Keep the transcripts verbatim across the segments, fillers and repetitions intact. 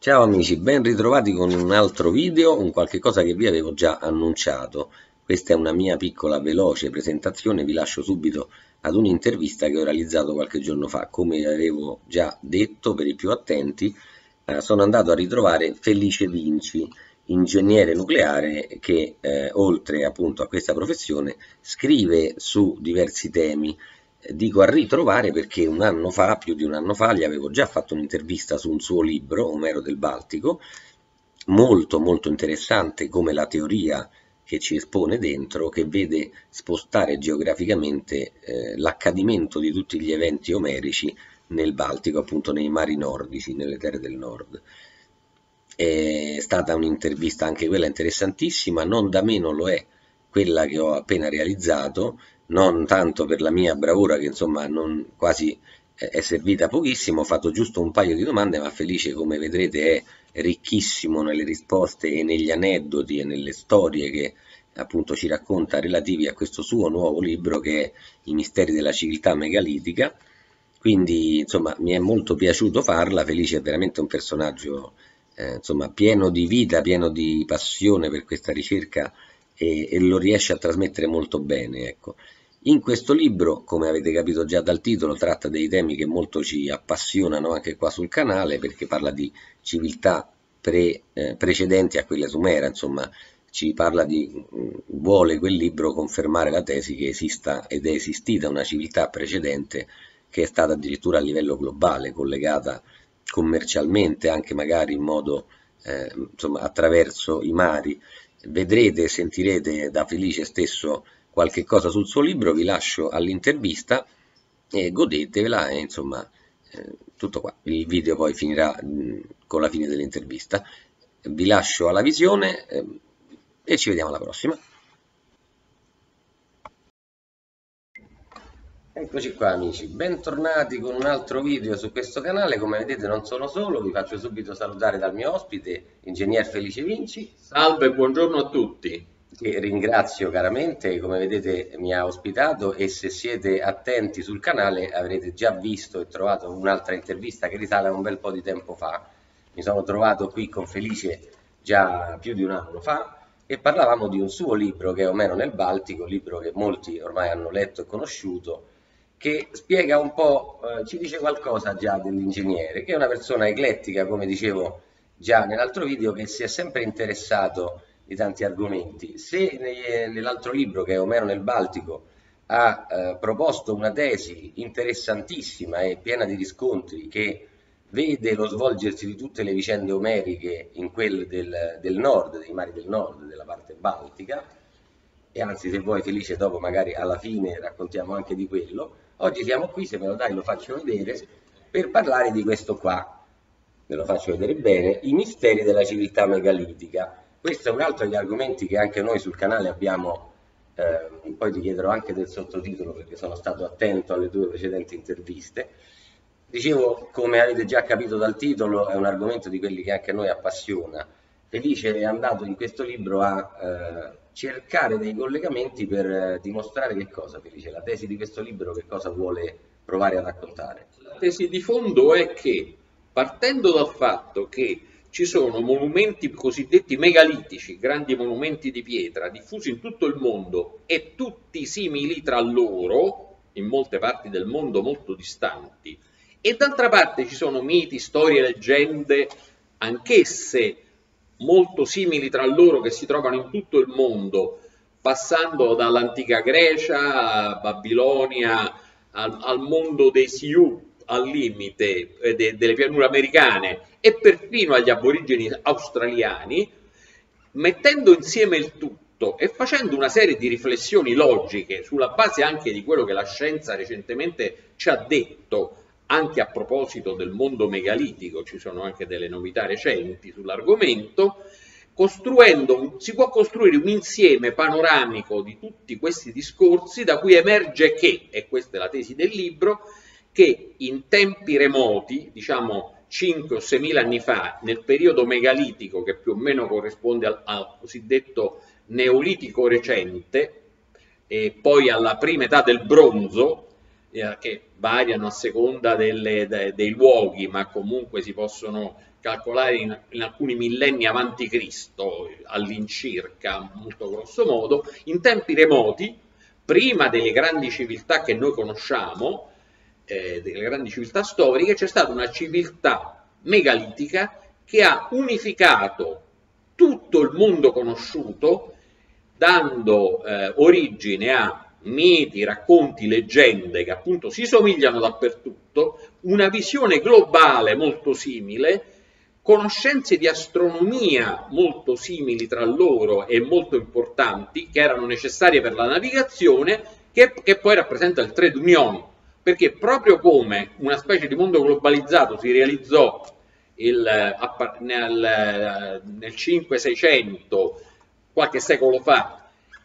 Ciao amici, ben ritrovati con un altro video, un qualche cosa che vi avevo già annunciato. Questa è una mia piccola veloce presentazione, vi lascio subito ad un'intervista che ho realizzato qualche giorno fa. Come avevo già detto per i più attenti, eh, sono andato a ritrovare Felice Vinci, ingegnere nucleare che eh, oltre appunto a questa professione scrive su diversi temi. Dico a ritrovare perché un anno fa, più di un anno fa, gli avevo già fatto un'intervista su un suo libro, Omero del Baltico, molto molto interessante come la teoria che ci espone dentro, che vede spostare geograficamente eh, l'accadimento di tutti gli eventi omerici nel Baltico, appunto nei mari nordici, nelle terre del nord. È stata un'intervista anche quella interessantissima, non da meno lo è quella che ho appena realizzato, non tanto per la mia bravura che insomma non, quasi eh, è servita pochissimo, ho fatto giusto un paio di domande, ma Felice come vedrete è ricchissimo nelle risposte e negli aneddoti e nelle storie che appunto ci racconta relativi a questo suo nuovo libro che è I misteri della civiltà megalitica. Quindi insomma mi è molto piaciuto farla, Felice è veramente un personaggio eh, insomma pieno di vita, pieno di passione per questa ricerca e, e lo riesce a trasmettere molto bene, ecco. In questo libro, come avete capito già dal titolo, tratta dei temi che molto ci appassionano anche qua sul canale, perché parla di civiltà pre, eh, precedenti a quella sumera, insomma, ci parla di, mh, vuole quel libro confermare la tesi che esista ed è esistita una civiltà precedente che è stata addirittura a livello globale, collegata commercialmente, anche magari in modo, eh, insomma, attraverso i mari. Vedrete e sentirete da Felice stesso qualche cosa sul suo libro, vi lascio all'intervista e godetevela e insomma eh, tutto qua. Il video poi finirà mh, con la fine dell'intervista. Vi lascio alla visione eh, e ci vediamo alla prossima. Eccoci qua amici, bentornati con un altro video su questo canale. Come vedete non sono solo, vi faccio subito salutare dal mio ospite, ingegner Felice Vinci. Salve, buongiorno a tutti. Che ringrazio caramente, come vedete mi ha ospitato e se siete attenti sul canale avrete già visto e trovato un'altra intervista che risale a un bel po' di tempo fa. Mi sono trovato qui con Felice già più di un anno fa e parlavamo di un suo libro che è Omero nel Baltico, libro che molti ormai hanno letto e conosciuto, che spiega un po', eh, ci dice qualcosa già dell'ingegnere, che è una persona eclettica, come dicevo già nell'altro video, che si è sempre interessato di tanti argomenti. Se nell'altro libro, che è Omero nel Baltico, ha eh, proposto una tesi interessantissima e piena di riscontri che vede lo svolgersi di tutte le vicende omeriche in quelle del, del nord, dei mari del nord, della parte baltica, e anzi se vuoi Felice dopo magari alla fine raccontiamo anche di quello. Oggi siamo qui, se me lo dai lo faccio vedere, per parlare di questo qua, ve lo faccio vedere bene, i misteri della civiltà megalitica. Questo è un altro degli argomenti che anche noi sul canale abbiamo, eh, poi ti chiederò anche del sottotitolo perché sono stato attento alle tue precedenti interviste. Dicevo, come avete già capito dal titolo, è un argomento di quelli che anche a noi appassiona. Felice è andato in questo libro a eh, cercare dei collegamenti per eh, dimostrare che cosa, Felice? La tesi di questo libro che cosa vuole provare a raccontare? La tesi di fondo è che, partendo dal fatto che ci sono monumenti cosiddetti megalitici, grandi monumenti di pietra, diffusi in tutto il mondo e tutti simili tra loro, in molte parti del mondo molto distanti, e d'altra parte ci sono miti, storie, leggende, anch'esse molto simili tra loro che si trovano in tutto il mondo, passando dall'antica Grecia a Babilonia al, al mondo dei Sioux al limite eh, de, delle pianure americane e perfino agli aborigeni australiani, mettendo insieme il tutto e facendo una serie di riflessioni logiche sulla base anche di quello che la scienza recentemente ci ha detto, anche a proposito del mondo megalitico, ci sono anche delle novità recenti sull'argomento, costruendo, si può costruire un insieme panoramico di tutti questi discorsi da cui emerge che, e questa è la tesi del libro, che in tempi remoti, diciamo cinque o seimila anni fa, nel periodo megalitico che più o meno corrisponde al, al cosiddetto neolitico recente e poi alla prima età del bronzo, eh, che variano a seconda delle, de, dei luoghi, ma comunque si possono calcolare in, in alcuni millenni avanti Cristo, all'incirca, molto grosso modo, in tempi remoti, prima delle grandi civiltà che noi conosciamo, eh, delle grandi civiltà storiche, c'è stata una civiltà megalitica che ha unificato tutto il mondo conosciuto, dando eh, origine a miti, racconti, leggende che appunto si somigliano dappertutto, una visione globale molto simile, conoscenze di astronomia molto simili tra loro e molto importanti, che erano necessarie per la navigazione, che, che poi rappresenta il trade union, perché proprio come una specie di mondo globalizzato si realizzò il, nel, nel cinque seicento, qualche secolo fa,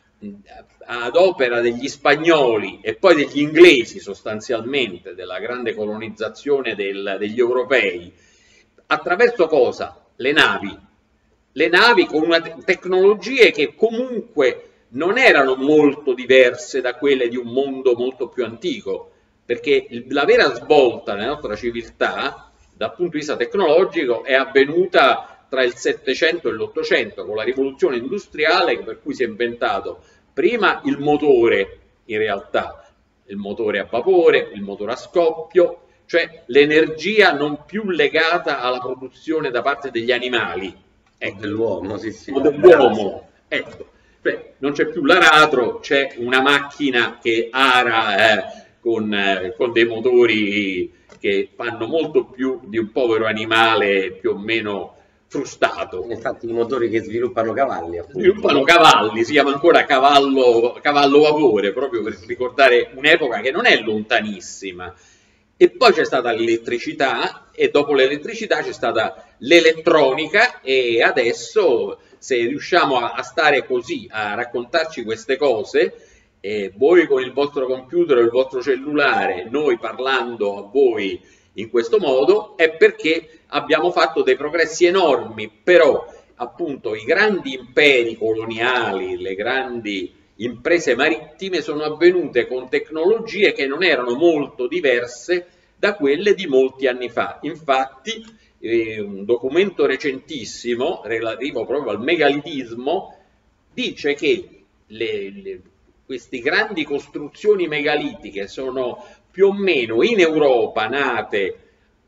ad opera degli spagnoli e poi degli inglesi sostanzialmente, della grande colonizzazione del, degli europei, attraverso cosa? Le navi. Le navi con una te tecnologie che comunque non erano molto diverse da quelle di un mondo molto più antico, perché la vera svolta nella nostra civiltà, dal punto di vista tecnologico, è avvenuta tra il Settecento e l'Ottocento, con la rivoluzione industriale, per cui si è inventato prima il motore, in realtà, il motore a vapore, il motore a scoppio, cioè l'energia non più legata alla produzione da parte degli animali, ecco, dell'uomo, sì, sì, o dell'uomo, ecco, cioè, non c'è più l'aratro, c'è una macchina che ara eh, con, eh, con dei motori che fanno molto più di un povero animale più o meno frustato. Infatti i motori che sviluppano cavalli, appunto. Sviluppano cavalli, si chiama ancora cavallo, cavallo vapore, proprio per ricordare un'epoca che non è lontanissima. E poi c'è stata l'elettricità, e dopo l'elettricità c'è stata l'elettronica, e adesso, se riusciamo a, a stare così, a raccontarci queste cose, eh, voi con il vostro computer o il vostro cellulare, noi parlando a voi in questo modo, è perché abbiamo fatto dei progressi enormi, però appunto i grandi imperi coloniali, le grandi imprese marittime sono avvenute con tecnologie che non erano molto diverse da quelle di molti anni fa. Infatti eh, un documento recentissimo relativo proprio al megalitismo dice che le, le, queste grandi costruzioni megalitiche sono più o meno in Europa nate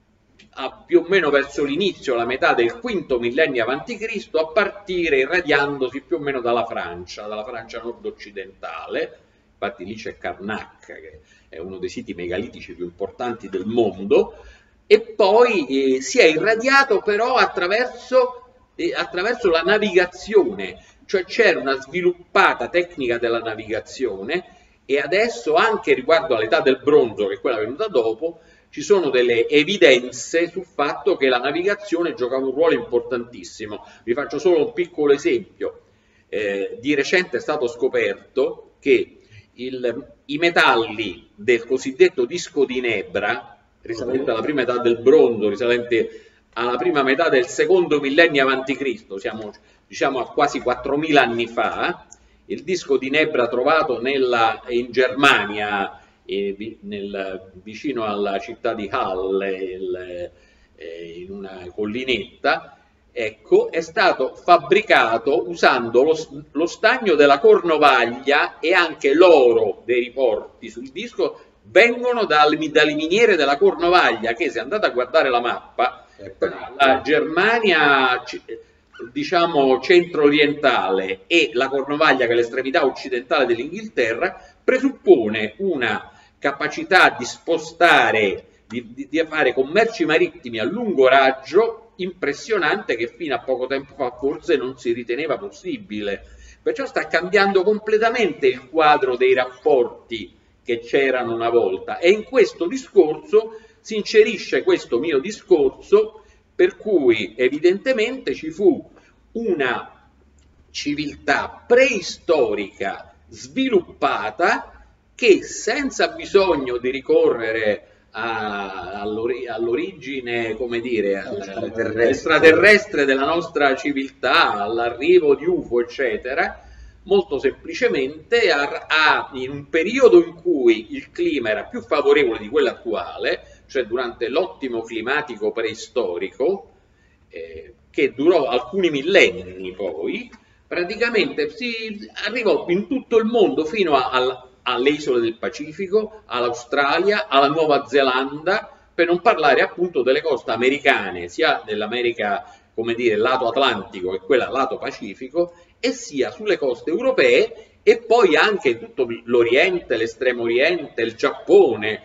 a più o meno verso l'inizio, la metà del quinto millennio avanti Cristo, a partire irradiandosi più o meno dalla Francia, dalla Francia nord-occidentale. Infatti lì c'è Karnak, che è uno dei siti megalitici più importanti del mondo, e poi eh, si è irradiato però attraverso, eh, attraverso la navigazione, cioè c'era una sviluppata tecnica della navigazione, e adesso anche riguardo all'età del bronzo, che è quella venuta dopo, ci sono delle evidenze sul fatto che la navigazione giocava un ruolo importantissimo. Vi faccio solo un piccolo esempio. Eh, di recente è stato scoperto che il, i metalli del cosiddetto disco di Nebra, risalente alla prima età del bronzo, risalente alla prima metà del secondo millennio avanti Cristo, siamo diciamo a quasi quattromila anni fa, il disco di Nebra trovato nella, in Germania, E nel, vicino alla città di Halle, il, eh, in una collinetta, ecco, è stato fabbricato usando lo, lo stagno della Cornovaglia, e anche l'oro dei riporti sul disco vengono dalle, dalle miniere della Cornovaglia, che, se andate a guardare la mappa, la Germania, diciamo, centro-orientale, e la Cornovaglia, che è l'estremità occidentale dell'Inghilterra, presuppone una capacità di spostare, di, di, di fare commerci marittimi a lungo raggio impressionante, che fino a poco tempo fa forse non si riteneva possibile. Perciò sta cambiando completamente il quadro dei rapporti che c'erano una volta, e in questo discorso si inserisce questo mio discorso, per cui evidentemente ci fu una civiltà preistorica sviluppata, che senza bisogno di ricorrere all'origine, come dire, extraterrestre della nostra civiltà, all'arrivo di U F O, eccetera, molto semplicemente a, a, in un periodo in cui il clima era più favorevole di quello attuale, cioè durante l'ottimo climatico preistorico, eh, che durò alcuni millenni poi, praticamente si arrivò in tutto il mondo fino a, a, alle isole del Pacifico, all'Australia, alla Nuova Zelanda, per non parlare appunto delle coste americane, sia dell'America, come dire, lato Atlantico e quella lato Pacifico, e sia sulle coste europee e poi anche tutto l'Oriente, l'Estremo Oriente, il Giappone,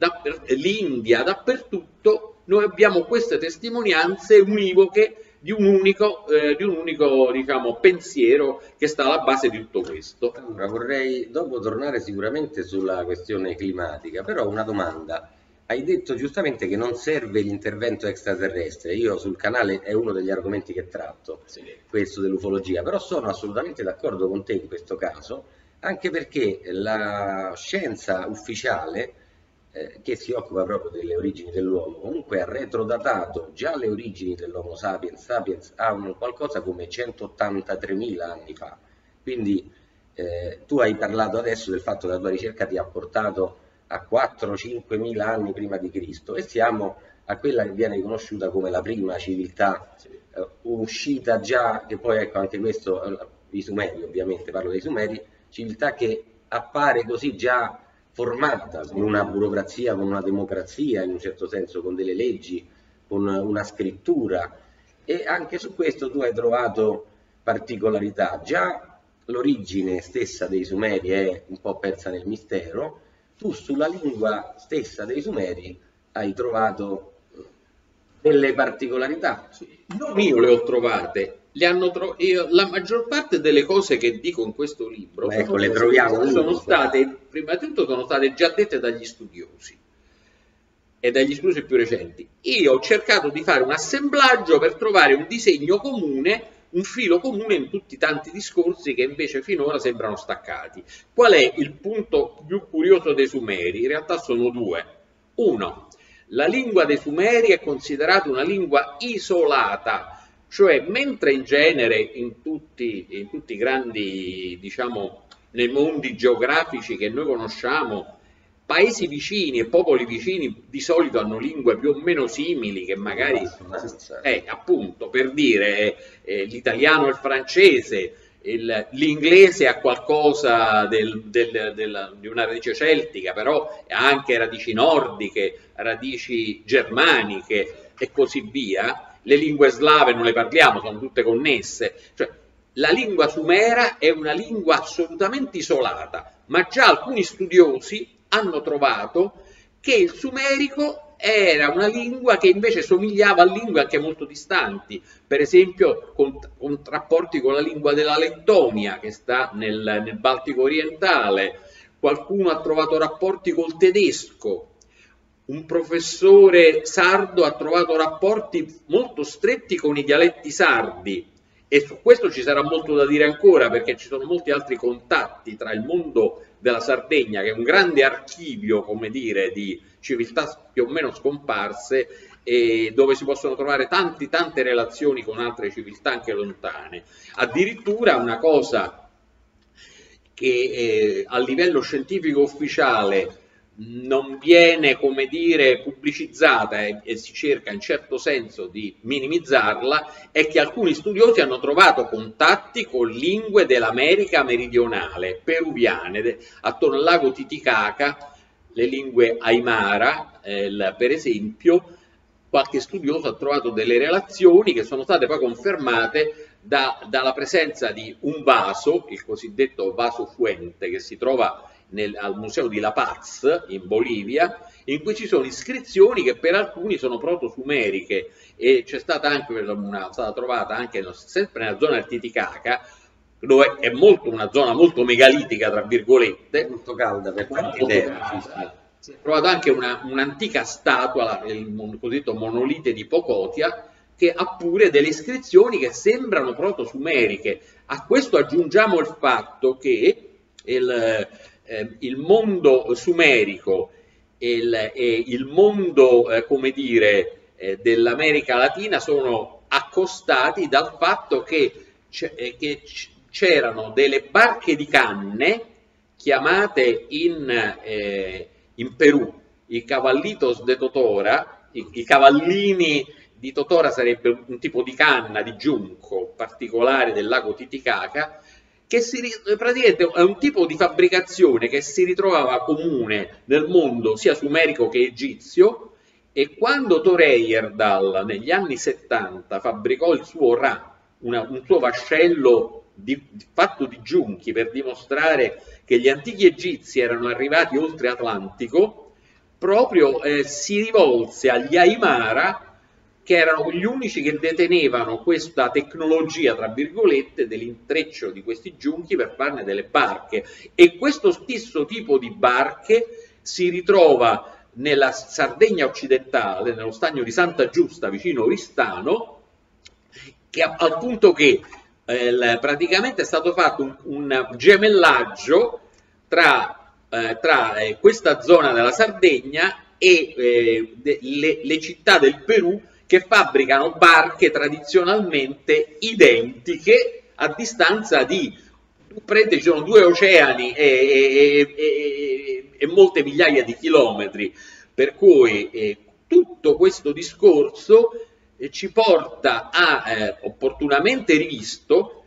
l'India, dappertutto noi abbiamo queste testimonianze univoche di un unico, eh, di un unico diciamo, pensiero che sta alla base di tutto questo. Allora, vorrei dopo tornare sicuramente sulla questione climatica, però una domanda. Hai detto giustamente che non serve l'intervento extraterrestre, io sul canale è uno degli argomenti che tratto, sì, questo dell'ufologia, però sono assolutamente d'accordo con te in questo caso, anche perché la scienza ufficiale eh, che si occupa proprio delle origini dell'uomo, comunque ha retrodatato già le origini dell'Homo sapiens, sapiens ha un qualcosa come centottantatremila anni fa, quindi eh, tu hai parlato adesso del fatto che la tua ricerca ti ha portato a quattro cinque mila anni prima di Cristo e siamo a quella che viene riconosciuta come la prima civiltà eh, uscita già, che poi ecco anche questo, eh, i Sumeri ovviamente, parlo dei Sumeri, civiltà che appare così già formata, con una burocrazia, con una democrazia in un certo senso, con delle leggi, con una scrittura, e anche su questo tu hai trovato particolarità. Già l'origine stessa dei Sumeri è un po' persa nel mistero, tu sulla lingua stessa dei Sumeri hai trovato delle particolarità. Non io le ho trovate, le hanno tro io, la maggior parte delle cose che dico in questo libro Ma ecco, sono, le troviamo sono state, prima di tutto, sono state già dette dagli studiosi e dagli studiosi più recenti. Io ho cercato di fare un assemblaggio per trovare un disegno comune, un filo comune in tutti i tanti discorsi che invece finora sembrano staccati. Qual è il punto più curioso dei Sumeri? In realtà sono due. Uno, la lingua dei Sumeri è considerata una lingua isolata, cioè mentre in genere in tutti, in tutti i grandi, diciamo, nei mondi geografici che noi conosciamo, paesi vicini e popoli vicini di solito hanno lingue più o meno simili, che magari, eh, appunto, per dire, eh, l'italiano e il francese, l'inglese ha qualcosa del, del, del, di una radice celtica, però ha anche radici nordiche, radici germaniche e così via. Le lingue slave non le parliamo, sono tutte connesse. Cioè, la lingua sumera è una lingua assolutamente isolata, ma già alcuni studiosi hanno trovato che il sumerico era una lingua che invece somigliava a lingue anche molto distanti, per esempio con, con rapporti con la lingua della Lettonia che sta nel, nel Baltico orientale. Qualcuno ha trovato rapporti col tedesco, un professore sardo ha trovato rapporti molto stretti con i dialetti sardi, e su questo ci sarà molto da dire ancora, perché ci sono molti altri contatti tra il mondo della Sardegna, che è un grande archivio, come dire, di civiltà più o meno scomparse, e dove si possono trovare tanti, tante relazioni con altre civiltà anche lontane. Addirittura una cosa che eh, a livello scientifico ufficiale non viene, come dire, pubblicizzata e, e si cerca in certo senso di minimizzarla, è che alcuni studiosi hanno trovato contatti con lingue dell'America meridionale, peruviane, de, attorno al lago Titicaca, le lingue Aymara, eh, per esempio. Qualche studioso ha trovato delle relazioni che sono state poi confermate da, dalla presenza di un vaso, il cosiddetto vaso fuente, che si trova Nel, al museo di La Paz in Bolivia, in cui ci sono iscrizioni che per alcuni sono proto-sumeriche, e c'è stata anche una, stata trovata anche sempre nella zona del Titicaca, dove è molto, una zona molto megalitica, tra virgolette, molto calda per tanti tempi. Si è trovata anche un'antica un statua, il cosiddetto monolite di Pocotia, che ha pure delle iscrizioni che sembrano proto-sumeriche. A questo aggiungiamo il fatto che il Eh, il mondo sumerico e il, e il mondo, eh, come dire, eh, dell'America Latina sono accostati dal fatto che, eh, che c'erano delle barche di canne chiamate in, eh, in Perù i cavallitos de Totora, i, i cavallini di Totora sarebbe un, un tipo di canna di giunco particolare del lago Titicaca, che si, praticamente è un tipo di fabbricazione che si ritrovava comune nel mondo sia sumerico che egizio, e quando Thor Heyerdahl negli anni settanta fabbricò il suo Ra, una, un suo vascello di, fatto di giunchi per dimostrare che gli antichi egizi erano arrivati oltre Atlantico, proprio eh, si rivolse agli Aymara, che erano gli unici che detenevano questa tecnologia, tra virgolette, dell'intreccio di questi giunchi per farne delle barche. E questo stesso tipo di barche si ritrova nella Sardegna occidentale, nello stagno di Santa Giusta, vicino Oristano, che, al punto che eh, praticamente è stato fatto un, un gemellaggio tra, eh, tra eh, questa zona della Sardegna e eh, de, le, le città del Perù, che fabbricano barche tradizionalmente identiche a distanza di, prende, ci sono due oceani e, e, e, e molte migliaia di chilometri, per cui eh, tutto questo discorso eh, ci porta a, eh, opportunamente rivisto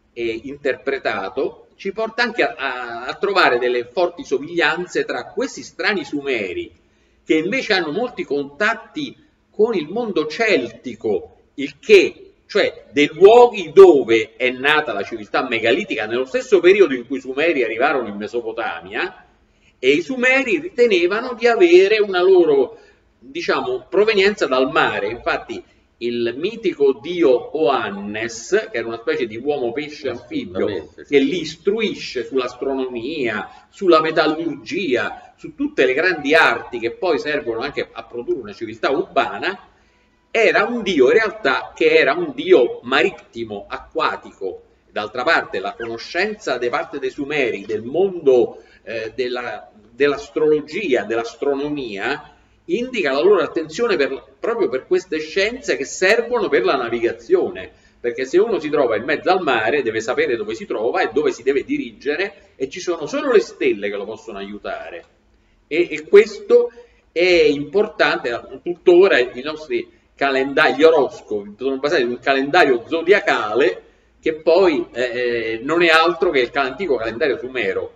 e interpretato, ci porta anche a, a, a trovare delle forti somiglianze tra questi strani sumeri, che invece hanno molti contatti con il mondo celtico, il che, cioè dei luoghi dove è nata la civiltà megalitica nello stesso periodo in cui i Sumeri arrivarono in Mesopotamia, e i Sumeri ritenevano di avere una loro, diciamo, provenienza dal mare. Infatti il mitico dio Oannes, che era una specie di uomo pesce anfibio, che li istruisce sull'astronomia, sulla metallurgia, su tutte le grandi arti che poi servono anche a produrre una civiltà urbana, era un dio in realtà che era un dio marittimo, acquatico. D'altra parte la conoscenza da parte dei Sumeri del mondo eh, dell'astrologia, dell'astronomia, indica la loro attenzione per, proprio per queste scienze che servono per la navigazione, perché se uno si trova in mezzo al mare deve sapere dove si trova e dove si deve dirigere, e ci sono solo le stelle che lo possono aiutare. E, e questo è importante. Tuttora i nostri calendari, gli oroscopi sono basati su un calendario zodiacale che poi eh, non è altro che il antico calendario sumero.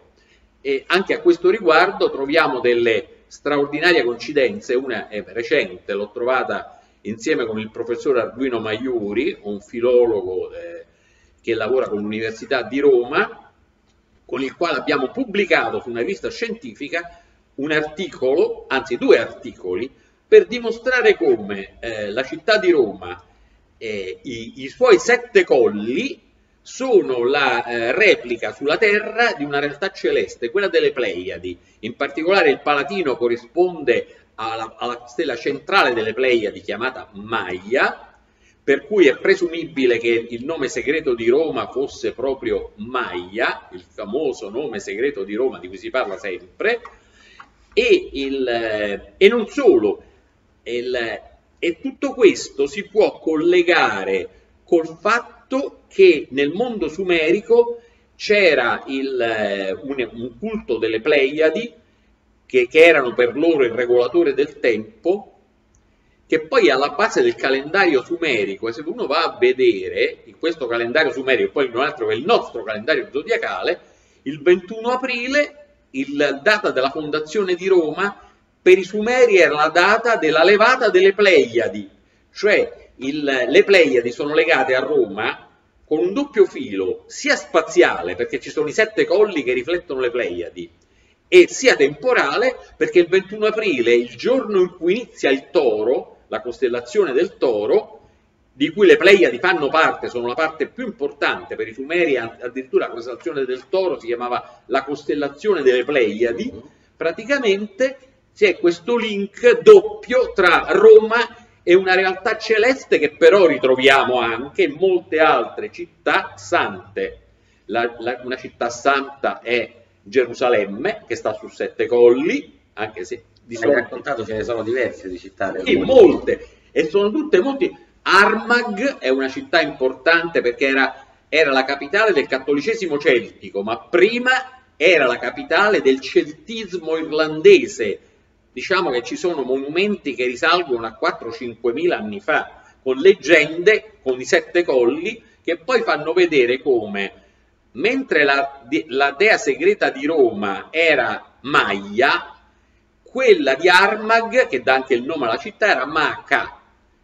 E anche a questo riguardo troviamo delle straordinarie coincidenze. Una è recente, l'ho trovata insieme con il professor Arduino Maiuri, un filologo eh, che lavora con l'Università di Roma, con il quale abbiamo pubblicato su una rivista scientifica un articolo, anzi due articoli, per dimostrare come eh, la città di Roma, eh, i, i suoi sette colli, sono la eh, replica sulla Terra di una realtà celeste, quella delle Pleiadi. In particolare il Palatino corrisponde alla, alla stella centrale delle Pleiadi chiamata Maia, per cui è presumibile che il nome segreto di Roma fosse proprio Maia, il famoso nome segreto di Roma di cui si parla sempre. E, il, e non solo, il, e tutto questo si può collegare col fatto che nel mondo sumerico c'era un, un culto delle Pleiadi, che, che erano per loro il regolatore del tempo, che poi è alla base del calendario sumerico. E se uno va a vedere in questo calendario sumerico, poi non altro che il nostro calendario zodiacale, il ventuno aprile, la data della fondazione di Roma, per i Sumeri era la data della levata delle Pleiadi, cioè il, le Pleiadi sono legate a Roma con un doppio filo, sia spaziale, perché ci sono i sette colli che riflettono le Pleiadi, e sia temporale, perché il ventuno aprile, il giorno in cui inizia il Toro, la costellazione del Toro, di cui le Pleiadi fanno parte, sono la parte più importante per i Sumeri, addirittura la costellazione del Toro si chiamava la costellazione delle Pleiadi. Praticamente c'è questo link doppio tra Roma e una realtà celeste che però ritroviamo anche in molte altre città sante. La, la, una città santa è Gerusalemme, che sta su sette colli, anche se di solito raccontato ce ne sono diverse di città nel sì, mondo. Molte, e sono tutte molti. Armagh è una città importante perché era era la capitale del cattolicesimo celtico, ma prima era la capitale del celtismo irlandese. Diciamo che ci sono monumenti che risalgono a quattro cinquemila anni fa, con leggende, con i sette colli, che poi fanno vedere come, mentre la, la dea segreta di Roma era Maia, quella di Armagh, che dà anche il nome alla città, era Maca,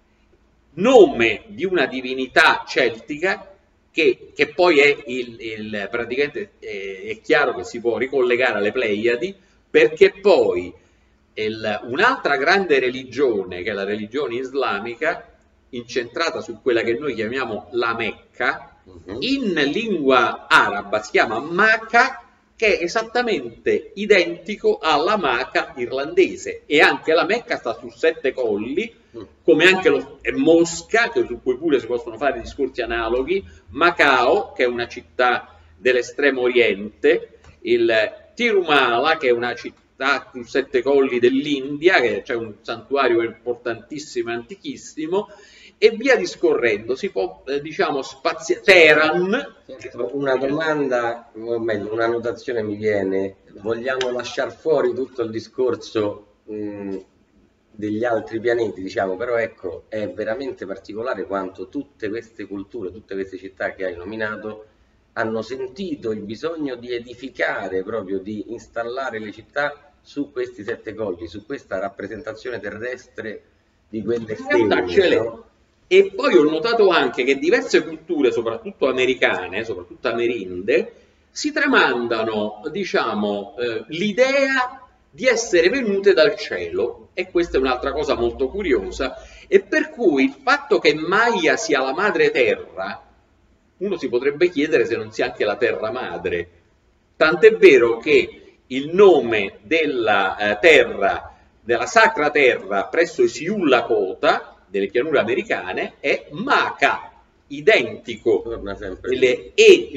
nome di una divinità celtica che, che poi è il, il praticamente è, è chiaro che si può ricollegare alle Pleiadi, perché poi un'altra grande religione, che è la religione islamica, incentrata su quella che noi chiamiamo la Mecca, uh-huh. in lingua araba si chiama Maca, che è esattamente identico alla Maca irlandese, e anche la Mecca sta su sette colli, come anche lo, è Mosca, che, su cui pure si possono fare discorsi analoghi, Macao, che è una città dell'estremo oriente, il Tirumala, che è una città su sette colli dell'India, che c'è un santuario importantissimo e antichissimo, e via discorrendo, si può, eh, diciamo, spaziare. Teheran. Una domanda, o meglio, una notazione mi viene: vogliamo lasciare fuori tutto il discorso mh, degli altri pianeti, diciamo, però ecco, è veramente particolare quanto tutte queste culture, tutte queste città che hai nominato, hanno sentito il bisogno di edificare, proprio di installare le città su questi sette colli, su questa rappresentazione terrestre di quelle stelle, no? E poi ho notato anche che diverse culture, soprattutto americane, soprattutto amerindi, si tramandano, diciamo, eh, l'idea di essere venute dal cielo, e questa è un'altra cosa molto curiosa, e per cui il fatto che Maia sia la madre terra, uno si potrebbe chiedere se non sia anche la terra madre, tant'è vero che il nome della eh, terra, della sacra terra presso i Sioux Lakota, delle pianure americane, è Maca, identico. Le, e,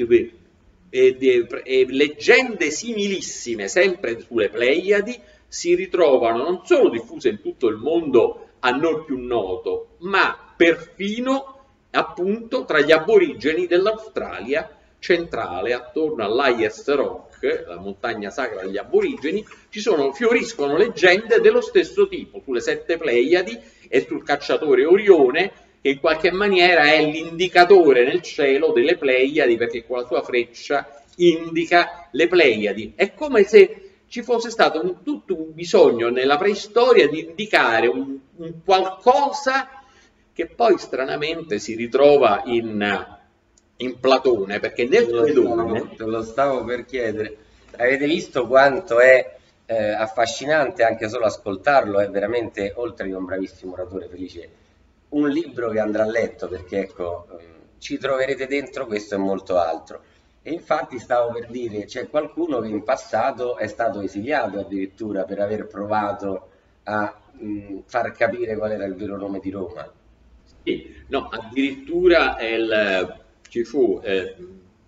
e, e, e leggende similissime, sempre sulle Pleiadi, si ritrovano non solo diffuse in tutto il mondo a noi più noto, ma perfino appunto tra gli aborigeni dell'Australia centrale, attorno all'Ayers Rock, la montagna sacra degli aborigeni, ci sono, fioriscono leggende dello stesso tipo, sulle sette Pleiadi e sul cacciatore Orione, che in qualche maniera è l'indicatore nel cielo delle Pleiadi, perché con la sua freccia indica le Pleiadi. È come se ci fosse stato un, tutto un bisogno nella preistoria di indicare un, un qualcosa che poi stranamente si ritrova in, in Platone, perché nel Fedone... Te lo stavo per chiedere. Avete visto quanto è eh, affascinante anche solo ascoltarlo? È veramente, oltre che un bravissimo oratore, Felice, un libro che andrà letto, perché ecco, ci troverete dentro questo e molto altro. E infatti stavo per dire, c'è qualcuno che in passato è stato esiliato addirittura per aver provato a mh, far capire qual era il vero nome di Roma. Sì, no, addirittura il, ci fu eh,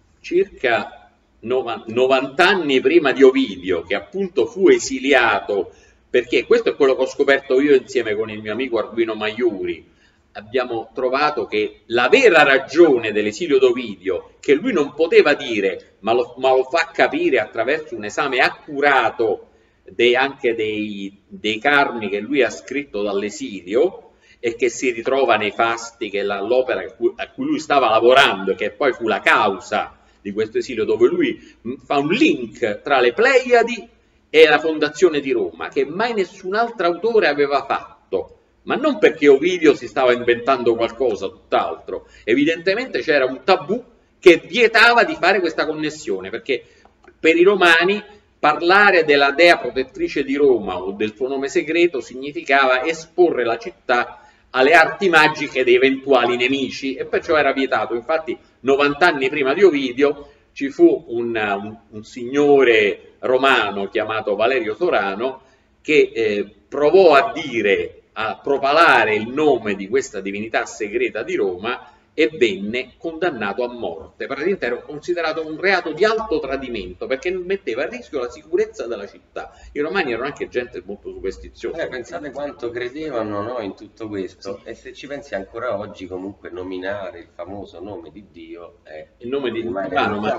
circa novanta anni prima di Ovidio, che appunto fu esiliato, perché questo è quello che ho scoperto io insieme con il mio amico Arduino Maiuri. Abbiamo trovato che la vera ragione dell'esilio d'Ovidio, che lui non poteva dire, ma lo, ma lo fa capire attraverso un esame accurato dei, anche dei, dei carmi che lui ha scritto dall'esilio, e che si ritrova nei fasti, che l'opera a cui, a cui lui stava lavorando, che poi fu la causa di questo esilio, dove lui fa un link tra le Pleiadi e la fondazione di Roma, che mai nessun altro autore aveva fatto. Ma non perché Ovidio si stava inventando qualcosa, tutt'altro. Evidentemente c'era un tabù che vietava di fare questa connessione, perché per i romani parlare della dea protettrice di Roma o del suo nome segreto significava esporre la città alle arti magiche dei eventuali nemici, e perciò era vietato. Infatti novanta anni prima di Ovidio ci fu un, un, un signore romano chiamato Valerio Sorano che eh, provò a dire, a propalare il nome di questa divinità segreta di Roma, e venne condannato a morte. Praticamente era considerato un reato di alto tradimento perché metteva a rischio la sicurezza della città. I romani erano anche gente molto superstiziosa. Eh, pensate quanto credevano, no, in tutto questo, sì. E se ci pensi ancora oggi comunque nominare il famoso nome di Dio è il nome di Dio,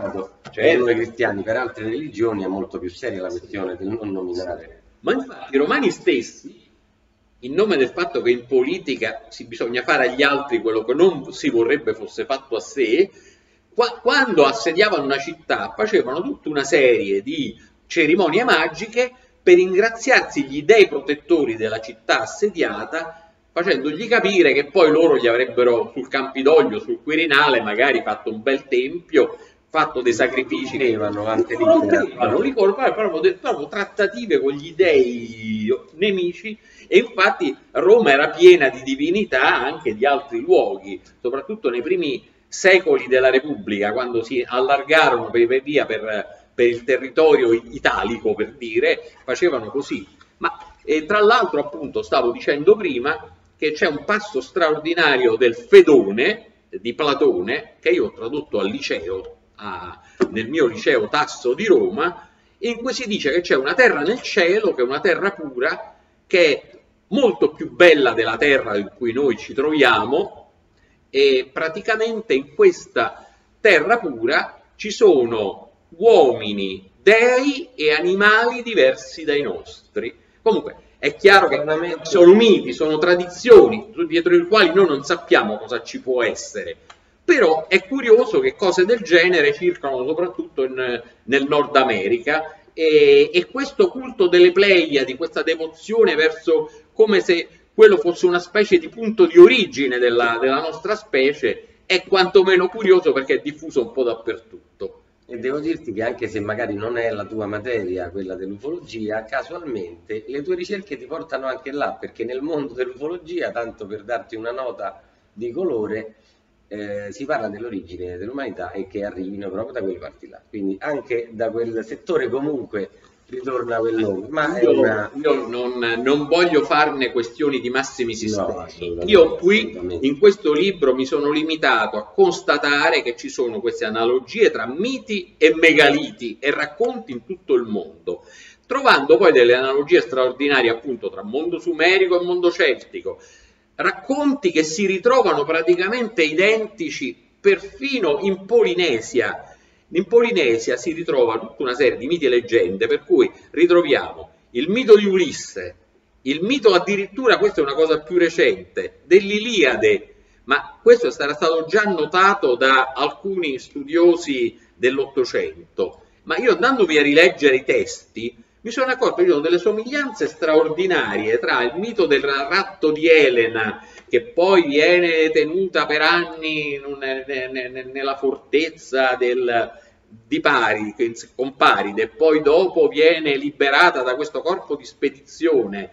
cioè, per noi cristiani, per altre religioni è molto più seria la questione del non nominare. Ma infatti i romani stessi, in nome del fatto che in politica si bisogna fare agli altri quello che non si vorrebbe fosse fatto a sé, qua, quando assediavano una città facevano tutta una serie di cerimonie magiche per ringraziarsi gli dei protettori della città assediata, facendogli capire che poi loro gli avrebbero sul Campidoglio, sul Quirinale, magari fatto un bel tempio, fatto dei sacrifici che avevano ricordare proprio, proprio trattative con gli dei nemici. E infatti Roma era piena di divinità anche di altri luoghi, soprattutto nei primi secoli della Repubblica, quando si allargarono per via per, per il territorio italico, per dire, facevano così. Ma eh, tra l'altro, appunto, stavo dicendo prima che c'è un passo straordinario del Fedone di Platone, che io ho tradotto al liceo, a, nel mio liceo Tasso di Roma, in cui si dice che c'è una terra nel cielo, che è una terra pura, che è molto più bella della terra in cui noi ci troviamo, e praticamente in questa terra pura ci sono uomini, dei e animali diversi dai nostri. Comunque è chiaro che sono miti, sono tradizioni dietro i quali noi non sappiamo cosa ci può essere, però è curioso che cose del genere circolano soprattutto in, nel Nord America. E, e questo culto delle Pleiadi, questa devozione verso, come se quello fosse una specie di punto di origine della, della nostra specie, è quantomeno curioso perché è diffuso un po' dappertutto. E devo dirti che anche se magari non è la tua materia, quella dell'ufologia, casualmente le tue ricerche ti portano anche là, perché nel mondo dell'ufologia, tanto per darti una nota di colore, Eh, si parla dell'origine dell'umanità e che arrivino proprio da quelle parti là, quindi anche da quel settore comunque ritorna quel nome. Ma io, è una... io non, non voglio farne questioni di massimi sistemi. No, io qui in questo libro mi sono limitato a constatare che ci sono queste analogie tra miti e megaliti e racconti in tutto il mondo, trovando poi delle analogie straordinarie appunto tra mondo sumerico e mondo celtico, racconti che si ritrovano praticamente identici perfino in Polinesia. In Polinesia si ritrova tutta una serie di miti e leggende, per cui ritroviamo il mito di Ulisse, il mito addirittura, questa è una cosa più recente, dell'Iliade, ma questo sarà stato già notato da alcuni studiosi dell'Ottocento. Ma io andandomi a rileggere i testi, mi sono accorto che ci sono delle somiglianze straordinarie tra il mito del ratto di Elena, che poi viene tenuta per anni nella fortezza del, di Paride, con Paride, e poi dopo viene liberata da questo corpo di spedizione.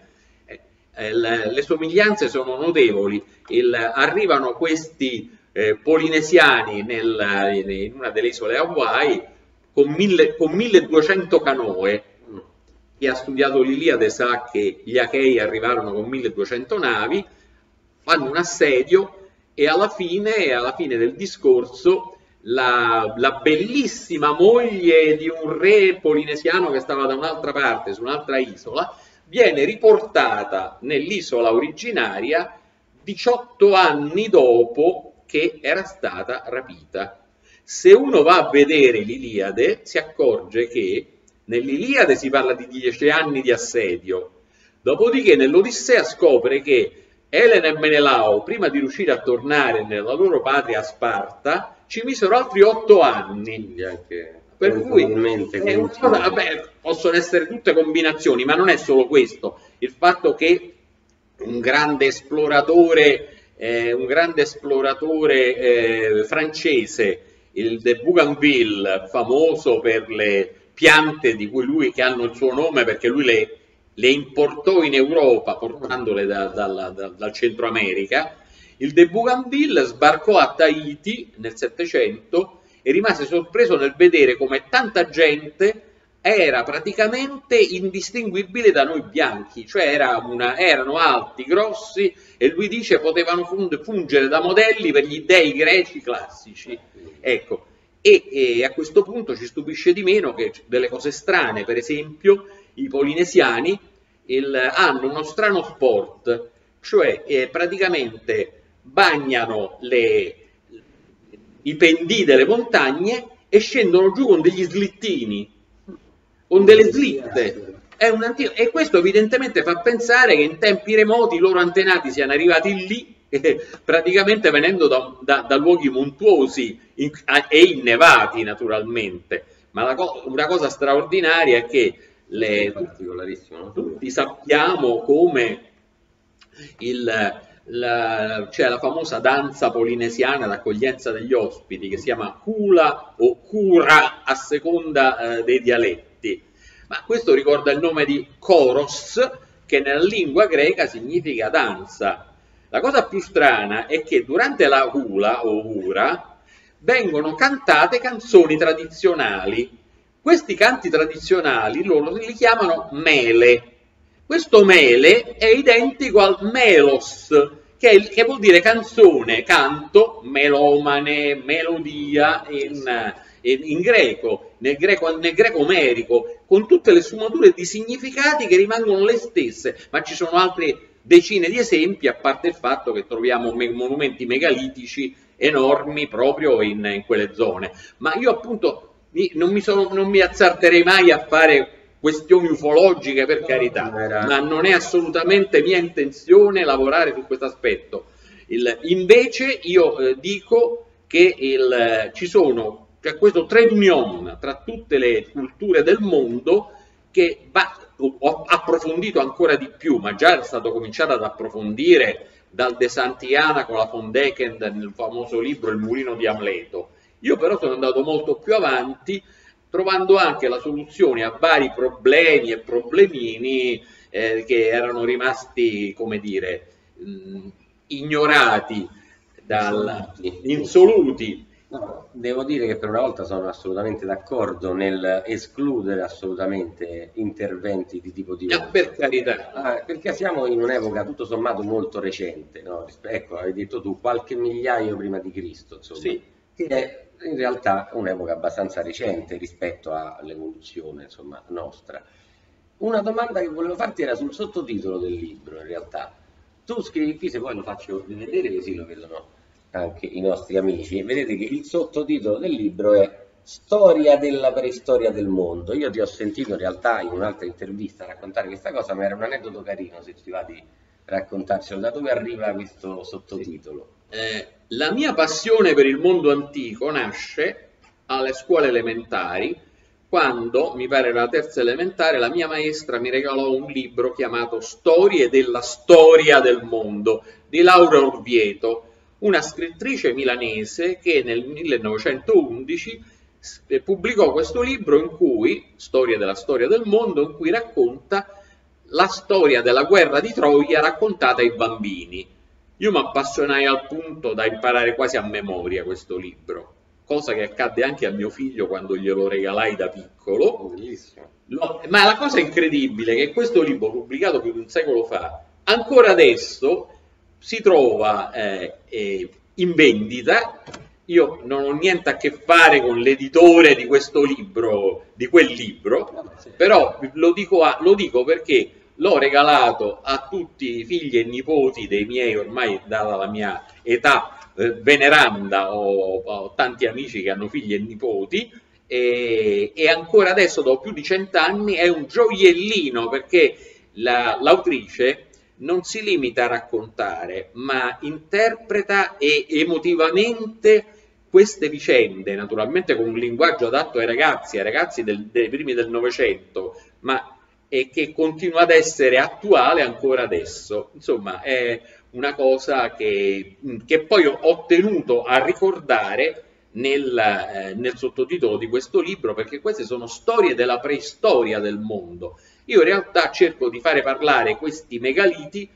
Le somiglianze sono notevoli. Il, arrivano questi eh, polinesiani nel, in una delle isole Hawaii con, mille, con milleduecento canoe. Chi ha studiato l'Iliade sa che gli Achei arrivarono con milleduecento navi, fanno un assedio e alla fine, alla fine del discorso la, la bellissima moglie di un re polinesiano che stava da un'altra parte, su un'altra isola, viene riportata nell'isola originaria diciotto anni dopo che era stata rapita. Se uno va a vedere l'Iliade si accorge che nell'Iliade si parla di dieci anni di assedio, dopodiché nell'Odissea scopre che Elena e Menelao, prima di riuscire a tornare nella loro patria a Sparta, ci misero altri otto anni. Anche per cui è una cosa, vabbè, possono essere tutte combinazioni, ma non è solo questo. Il fatto che un grande esploratore, eh, un grande esploratore eh, francese, il de Bougainville, famoso per le piante di cui lui, che hanno il suo nome perché lui le, le importò in Europa portandole da, da, da, dal Centro America, il de Bougainville sbarcò a Tahiti nel Settecento e rimase sorpreso nel vedere come tanta gente era praticamente indistinguibile da noi bianchi, cioè era una, erano alti, grossi, e lui dice potevano fungere da modelli per gli dei greci classici. Ecco, e, e a questo punto ci stupisce di meno che delle cose strane, per esempio i polinesiani il, hanno uno strano sport, cioè eh, praticamente bagnano le, i pendii delle montagne e scendono giù con degli slittini, con delle slitte. È un antico, e questo evidentemente fa pensare che in tempi remoti i loro antenati siano arrivati lì, eh, praticamente venendo da, da, da luoghi montuosi in, e innevati naturalmente. Ma la co una cosa straordinaria è che le, particolarissimo, tutti sappiamo come il, la, c'è la famosa danza polinesiana d'accoglienza degli ospiti che si chiama Kula o Kura a seconda eh, dei dialetti, ma questo ricorda il nome di Koros, che nella lingua greca significa danza. La cosa più strana è che durante la Kula o Ura vengono cantate canzoni tradizionali. Questi canti tradizionali loro li chiamano mele. Questo mele è identico al melos, che, è il, che vuol dire canzone, canto, melomane, melodia in, in, in greco, nel greco, nel greco omerico, con tutte le sfumature di significati che rimangono le stesse, ma ci sono altre decine di esempi, a parte il fatto che troviamo me monumenti megalitici enormi proprio in, in quelle zone. Ma io appunto non mi, sono, non mi azzarderei mai a fare questioni ufologiche, per carità, ma non è assolutamente mia intenzione lavorare su questo aspetto. Il, invece io eh, dico che il, ci sono, c'è questo trade union tra tutte le culture del mondo che va ho approfondito ancora di più, ma già è stato cominciato ad approfondire dal De Santillana con la von Deken nel famoso libro Il mulino di Amleto. Io però sono andato molto più avanti, trovando anche la soluzione a vari problemi e problemini eh, che erano rimasti, come dire, mh, ignorati, dal, insoluti. No, devo dire che per una volta sono assolutamente d'accordo nel escludere assolutamente interventi di tipo diverso. No, per carità. Ah, perché siamo in un'epoca tutto sommato molto recente, no? Ecco, hai detto tu, qualche migliaio prima di Cristo, insomma, sì. Che è in realtà un'epoca abbastanza recente rispetto all'evoluzione, insomma, nostra. Una domanda che volevo farti era sul sottotitolo del libro, in realtà. Tu scrivi qui, se poi lo faccio rivedere così lo vedono anche i nostri amici, vedete che il sottotitolo del libro è Storia della preistoria del mondo. Io ti ho sentito in realtà in un'altra intervista raccontare questa cosa, ma era un aneddoto carino, se ti va di raccontarcelo. Da dove arriva questo sottotitolo? Eh, la mia passione per il mondo antico nasce alle scuole elementari, quando, mi pare la terza elementare, la mia maestra mi regalò un libro chiamato Storie della storia del mondo di Laura Orvieto, una scrittrice milanese che nel millenovecentoundici pubblicò questo libro in cui, Storia della storia del mondo, in cui racconta la storia della guerra di Troia raccontata ai bambini. Io mi appassionai al punto da imparare quasi a memoria questo libro, cosa che accadde anche a mio figlio quando glielo regalai da piccolo. Lo, ma la cosa incredibile è che questo libro, pubblicato più di un secolo fa, ancora adesso si trova eh, eh, in vendita. Io non ho niente a che fare con l'editore di questo libro, di quel libro, però lo dico, a, lo dico perché l'ho regalato a tutti i figli e nipoti dei miei, ormai data la mia età eh, veneranda, ho, ho tanti amici che hanno figli e nipoti, e, e ancora adesso, dopo più di cent'anni, è un gioiellino, perché l'autrice la, non si limita a raccontare, ma interpreta e emotivamente queste vicende, naturalmente con un linguaggio adatto ai ragazzi, ai ragazzi del, dei primi del Novecento, ma e che continua ad essere attuale ancora adesso. Insomma, è una cosa che, che poi ho tenuto a ricordare nel, eh, nel sottotitolo di questo libro, perché queste sono storie della preistoria del mondo. Io in realtà cerco di fare parlare questi megaliti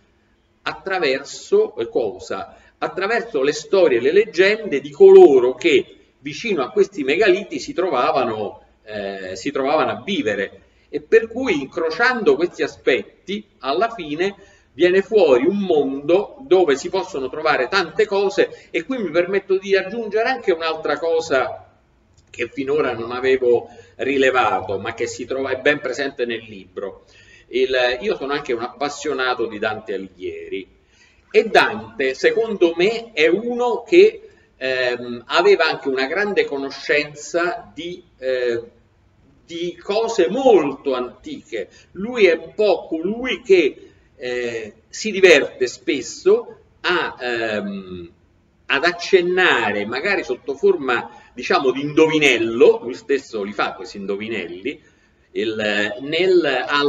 attraverso cosa? Attraverso le storie e le leggende di coloro che vicino a questi megaliti si trovavano eh, si trovavano a vivere, e per cui incrociando questi aspetti alla fine viene fuori un mondo dove si possono trovare tante cose. E qui mi permetto di aggiungere anche un'altra cosa che finora non avevo rilevato, ma che si trova, è ben presente nel libro. Il, io sono anche un appassionato di Dante Alighieri, e Dante, secondo me, è uno che ehm, aveva anche una grande conoscenza di, eh, di cose molto antiche. Lui è un po' colui che eh, si diverte spesso a, ehm, ad accennare, magari sotto forma, diciamo, di indovinello, lui stesso li fa questi indovinelli, il, nel,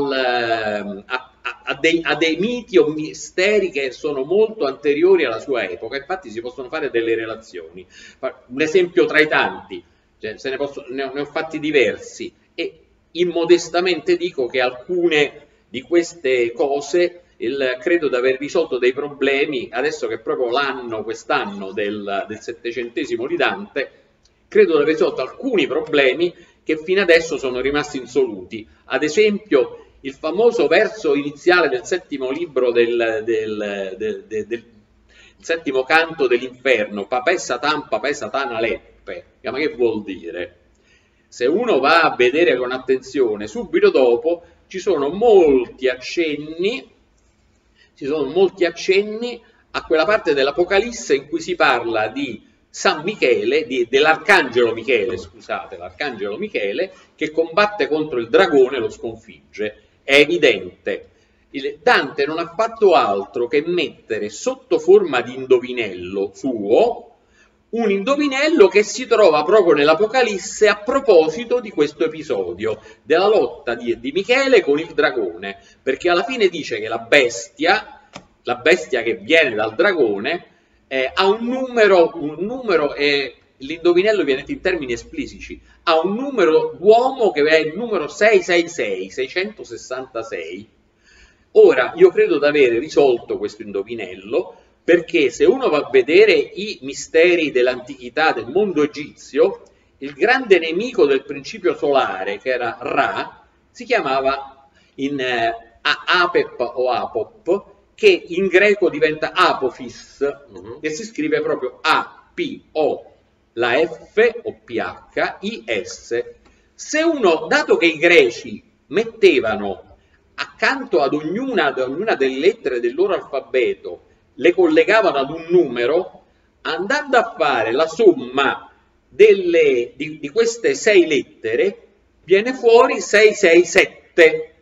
al, a, a, dei, a dei miti o misteri che sono molto anteriori alla sua epoca. Infatti si possono fare delle relazioni. Un esempio tra i tanti, cioè, se ne, posso, ne, ho, ne ho fatti diversi, e immodestamente dico che alcune di queste cose il, credo di aver risolto dei problemi, adesso che è proprio l'anno, quest'anno del, del settecentesimo di Dante, credo di aver risolto alcuni problemi che fino adesso sono rimasti insoluti. Ad esempio, il famoso verso iniziale del settimo libro del, del, del, del, del settimo canto dell'inferno, Papè Satan, Papè Satana Leppe, ma che vuol dire? Se uno va a vedere con attenzione, subito dopo ci sono molti accenni, ci sono molti accenni a quella parte dell'Apocalisse in cui si parla di San Michele, dell'Arcangelo Michele, scusate, l'Arcangelo Michele, che combatte contro il dragone e lo sconfigge. È evidente. Il Dante non ha fatto altro che mettere sotto forma di indovinello suo un indovinello che si trova proprio nell'Apocalisse a proposito di questo episodio, della lotta di, di Michele con il dragone, perché alla fine dice che la bestia, la bestia che viene dal dragone, Eh, ha un numero, un numero e l'indovinello viene detto in termini espliciti, ha un numero d'uomo che è il numero sei sei sei, seicentosessantasei. Ora, io credo di avere risolto questo indovinello, perché se uno va a vedere i misteri dell'antichità del mondo egizio, il grande nemico del principio solare, che era Ra, si chiamava in eh, Apep o Apop, che in greco diventa Apophis, uh-huh. E si scrive proprio A P O, la F o P H I S. Se uno, dato che i greci mettevano accanto ad ognuna, ad ognuna delle lettere del loro alfabeto, le collegavano ad un numero, andando a fare la somma delle, di, di queste sei lettere, viene fuori sei sei sette.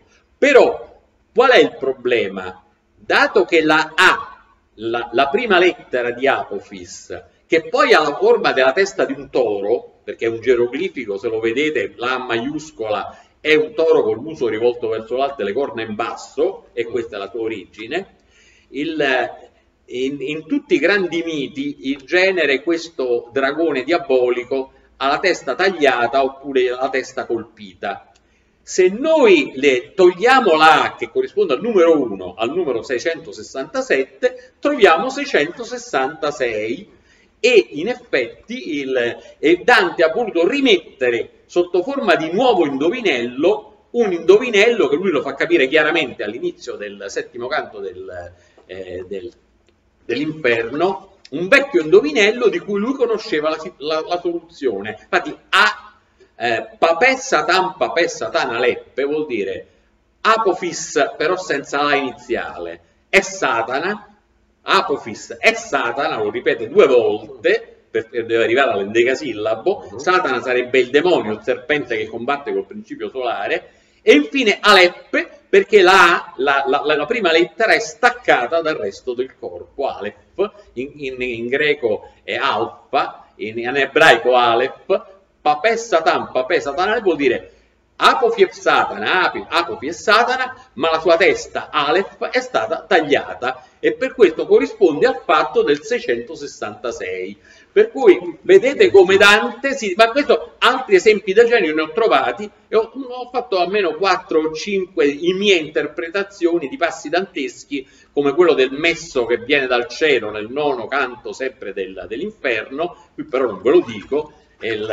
Però, qual è il problema? Dato che la A, la, la prima lettera di Apophis, che poi ha la forma della testa di un toro, perché è un geroglifico, se lo vedete, la A maiuscola è un toro col muso rivolto verso l'alto e le corna in basso, e questa è la sua origine, il, in, in tutti i grandi miti il genere, questo dragone diabolico, ha la testa tagliata oppure la testa colpita. Se noi le togliamo la A, che corrisponde al numero uno, al numero seicentosessantasette, troviamo seicentosessantasei, e in effetti il, e Dante ha voluto rimettere sotto forma di nuovo indovinello un indovinello che lui lo fa capire chiaramente all'inizio del settimo canto del, eh, del, dell'inferno, un vecchio indovinello di cui lui conosceva la, la, la soluzione. Infatti A Eh, Papè Satan, Papè Satana Leppe vuol dire Apophis, però senza la iniziale, è Satana, Apophis è Satana, lo ripete due volte perché deve arrivare all'endecasillabo. Uh-huh. Satana sarebbe il demonio, il serpente che combatte col principio solare, e infine Aleppe perché la, la, la, la prima lettera è staccata dal resto del corpo. Aleph in, in, in greco è Alfa, in, in ebraico Aleph. Papè Satan, Papè Satana vuol dire Apofi e Satana, Api, Apofi e Satana, ma la sua testa, Aleph, è stata tagliata, e per questo corrisponde al fatto del seicentosessantasei. Per cui vedete come Dante, si, ma questo, altri esempi del genere ne ho trovati, e ho, ho fatto almeno quattro o cinque in mie interpretazioni di passi danteschi, come quello del messo che viene dal cielo nel nono canto sempre del, dell'inferno, qui però non ve lo dico, il,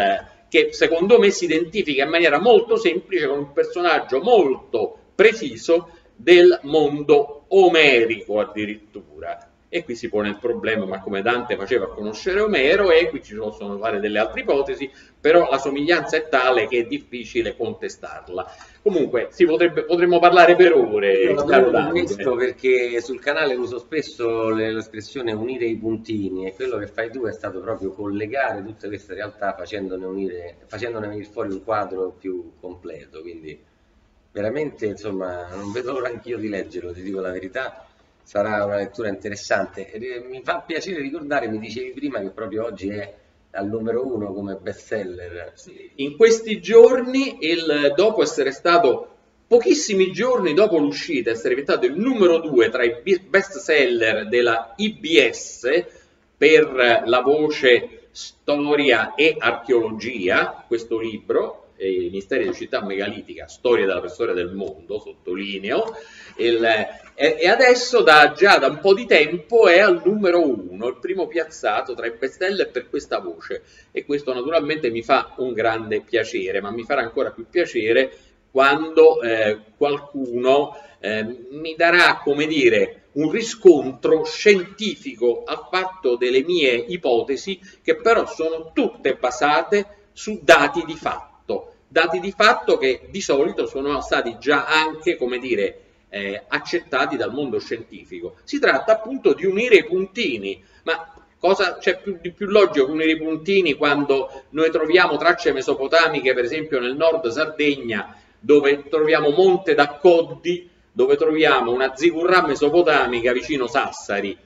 che secondo me si identifica in maniera molto semplice con un personaggio molto preciso del mondo omerico addirittura. E qui si pone il problema, ma come Dante faceva a conoscere Omero? E qui ci possono fare delle altre ipotesi, però la somiglianza è tale che è difficile contestarla. Comunque si potrebbe, potremmo parlare per ore. Io lavoro questo perché sul canale uso spesso l'espressione unire i puntini, e quello che fai tu è stato proprio collegare tutte queste realtà facendone, unire, facendone venire fuori un quadro più completo, quindi veramente, insomma, non vedo l'ora anch'io di leggerlo, ti dico la verità. Sarà una lettura interessante. E mi fa piacere ricordare, mi dicevi prima, che proprio oggi è al numero uno come bestseller. In questi giorni, il, dopo essere stato pochissimi giorni dopo l'uscita, essere diventato il numero due tra i bestseller della I B S per la voce storia e archeologia, questo libro, i misteri di città megalitica, storia della prestoria del mondo, sottolineo, il, e, e adesso da, già da un po' di tempo è al numero uno, il primo piazzato tra i bestseller per questa voce, e questo naturalmente mi fa un grande piacere, ma mi farà ancora più piacere quando eh, qualcuno eh, mi darà, come dire, un riscontro scientifico al fatto delle mie ipotesi, che però sono tutte basate su dati di fatto. Dati di fatto che di solito sono stati già anche, come dire, eh, accettati dal mondo scientifico. Si tratta appunto di unire i puntini, ma cosa c'è più, di più logico che unire i puntini quando noi troviamo tracce mesopotamiche, per esempio nel nord Sardegna, dove troviamo Monte d'Accoddi, dove troviamo una zigurrà mesopotamica vicino Sassari.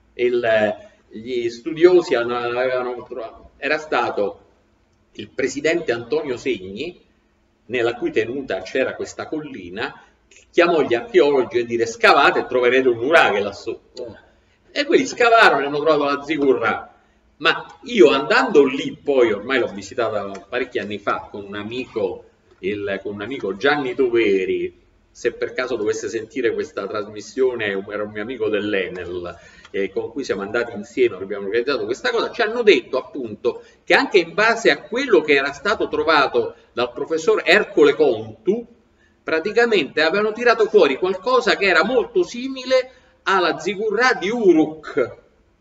Il, gli studiosi avevano trovato, era stato il presidente Antonio Segni, nella cui tenuta c'era questa collina, chiamò gli archeologi a dire: scavate e troverete un nuraghe là sotto. E quelli scavarono e hanno trovato la zigurrà. Ma io andando lì, poi ormai l'ho visitata parecchi anni fa con un amico, il, con un amico Gianni Toveri, se per caso dovesse sentire questa trasmissione, era un mio amico dell'Enel, eh, con cui siamo andati insieme, abbiamo organizzato questa cosa, ci hanno detto appunto che anche in base a quello che era stato trovato dal professor Ercole Contu, praticamente avevano tirato fuori qualcosa che era molto simile alla zigurrà di Uruk,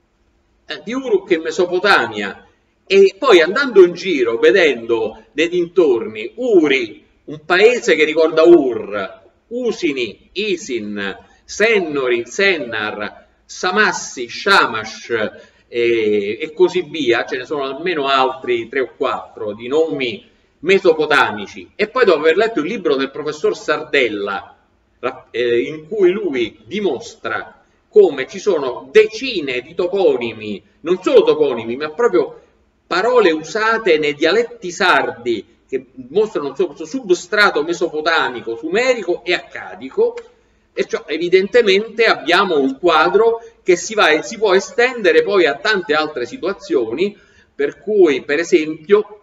eh, di Uruk in Mesopotamia, e poi andando in giro, vedendo nei dintorni Uri, un paese che ricorda Ur, Usini, Isin, Sennori, Sennar, Samassi, Shamash e, e così via, ce ne sono almeno altri tre o quattro di nomi mesopotamici, e poi dopo aver letto il libro del professor Sardella, eh, in cui lui dimostra come ci sono decine di toponimi, non solo toponimi, ma proprio parole usate nei dialetti sardi che mostrano questo substrato mesopotamico, sumerico e accadico, e cioè, evidentemente abbiamo un quadro che si, va, si può estendere poi a tante altre situazioni, per cui per esempio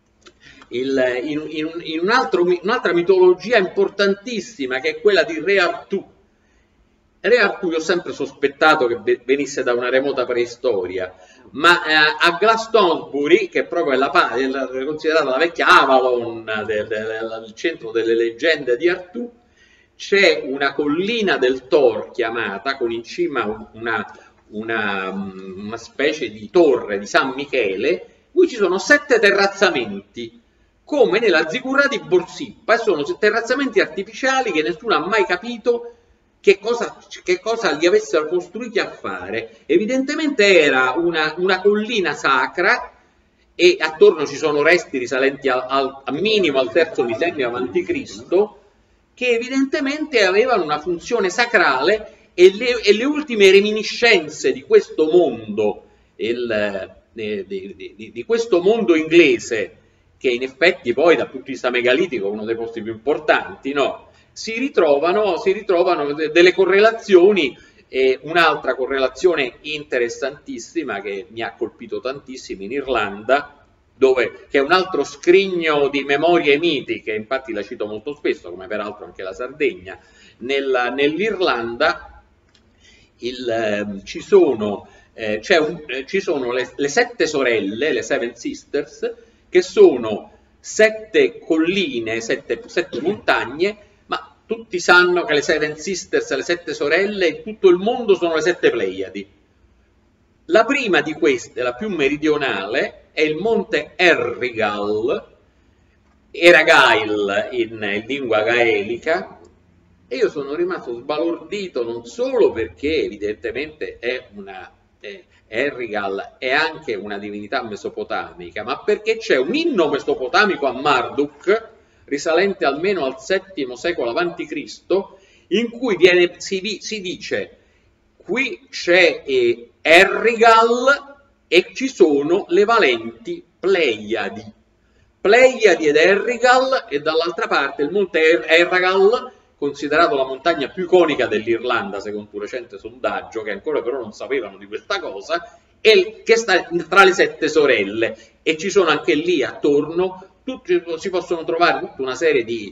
il, in, in, in un altro, un'altra mitologia importantissima, che è quella di Re Artù. Re Artù io ho sempre sospettato che venisse da una remota preistoria, ma eh, a Glastonbury, che è proprio la, è considerata la vecchia Avalon, del, del, del centro delle leggende di Artù, c'è una collina del Thor chiamata, con in cima una, una, una specie di torre di San Michele, cui ci sono sette terrazzamenti, come nella zigurrà di Borsippa, e sono terrazzamenti artificiali che nessuno ha mai capito che cosa, che cosa li avessero costruiti a fare. Evidentemente era una, una collina sacra, e attorno ci sono resti risalenti al, al, al minimo al terzo millennio avanti Cristo, che evidentemente avevano una funzione sacrale, e le, e le ultime reminiscenze di questo mondo, il, di, di, di, di questo mondo inglese, che in effetti poi dal punto di vista megalitico è uno dei posti più importanti, no? Si ritrovano, si ritrovano delle correlazioni, e un'altra correlazione interessantissima che mi ha colpito tantissimo in Irlanda, dove, che è un altro scrigno di memorie mitiche, infatti la cito molto spesso, come peraltro anche la Sardegna. Nel, nell'Irlanda il, eh, ci sono, eh, un, eh, ci sono le, le sette sorelle, le Seven Sisters, che che sono sette colline, sette, sette montagne, ma tutti sanno che le Seven Sisters, le sette sorelle, in tutto il mondo sono le sette Pleiadi. La prima di queste, la più meridionale, è il monte Errigal, Eragail in, in lingua gaelica, e io sono rimasto sbalordito non solo perché evidentemente è una... È, Errigal è anche una divinità mesopotamica, ma perché c'è un inno mesopotamico a Marduk risalente almeno al settimo secolo avanti Cristo, in cui viene, si, si dice: qui c'è eh, Errigal e ci sono le valenti Pleiadi. Pleiadi ed Errigal, e dall'altra parte il monte Errigal, considerato la montagna più iconica dell'Irlanda secondo un recente sondaggio, che ancora però non sapevano di questa cosa, e che sta tra le sette sorelle, e ci sono anche lì attorno, tutti, si possono trovare tutta una serie di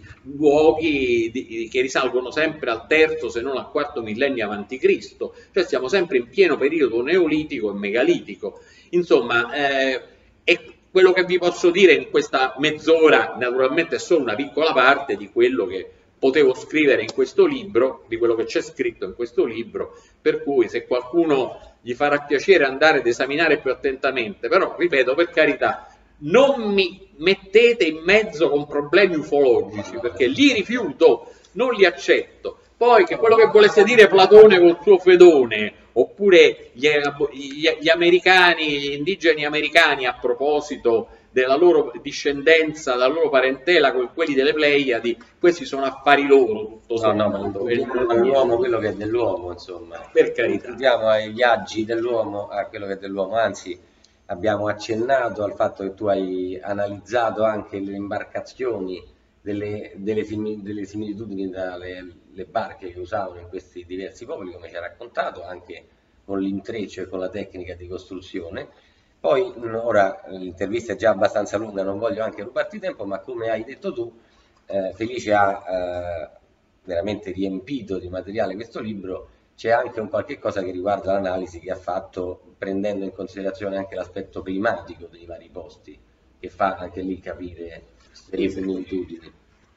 luoghi di, che risalgono sempre al terzo se non al quarto millennio avanti Cristo, cioè siamo sempre in pieno periodo neolitico e megalitico. Insomma, eh, è quello che vi posso dire in questa mezz'ora, naturalmente è solo una piccola parte di quello che potevo scrivere in questo libro, di quello che c'è scritto in questo libro, per cui se qualcuno gli farà piacere andare ad esaminare più attentamente, però ripeto, per carità, non mi mettete in mezzo con problemi ufologici, perché li rifiuto, non li accetto. Poi che quello che volesse dire Platone col suo Fedone, oppure gli, gli, gli americani, gli indigeni americani a proposito della loro discendenza, della loro parentela con quelli delle Pleiadi, questi sono affari loro, tutto sommato. No, no, all'uomo quello che è dell'uomo, insomma. Per carità. Andiamo ai viaggi dell'uomo, a quello che è dell'uomo, anzi abbiamo accennato al fatto che tu hai analizzato anche le imbarcazioni, delle, delle, delle similitudini tra le, le barche che usavano in questi diversi popoli, come ci hai raccontato, anche con l'intreccio e con la tecnica di costruzione. Poi, ora l'intervista è già abbastanza lunga, non voglio anche rubarti tempo, ma come hai detto tu, eh, Felice ha eh, veramente riempito di materiale questo libro. C'è anche un qualche cosa che riguarda l'analisi che ha fatto, prendendo in considerazione anche l'aspetto climatico dei vari posti, che fa anche lì capire delle similitudini.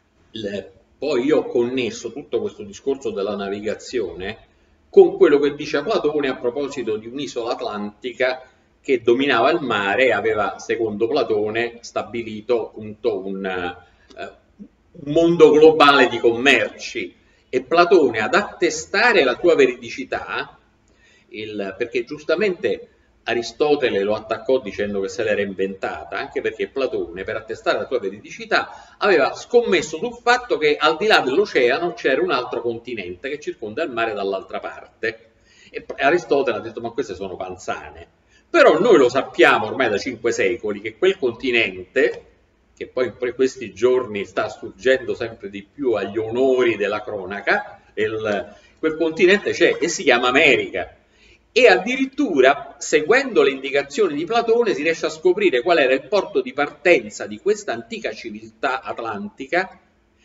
Poi io ho connesso tutto questo discorso della navigazione con quello che dice Platone a proposito di un'isola atlantica che dominava il mare e aveva, secondo Platone, stabilito appunto un, uh, un mondo globale di commerci. E Platone, ad attestare la sua veridicità, il, perché giustamente Aristotele lo attaccò dicendo che se l'era inventata, anche perché Platone, per attestare la sua veridicità, aveva scommesso sul fatto che al di là dell'oceano c'era un altro continente che circonda il mare dall'altra parte. E Aristotele ha detto: ma queste sono panzane. Però noi lo sappiamo ormai da cinque secoli che quel continente, che poi in questi giorni sta sfuggendo sempre di più agli onori della cronaca, il, quel continente c'è e si chiama America. E addirittura, seguendo le indicazioni di Platone, si riesce a scoprire qual era il porto di partenza di questa antica civiltà atlantica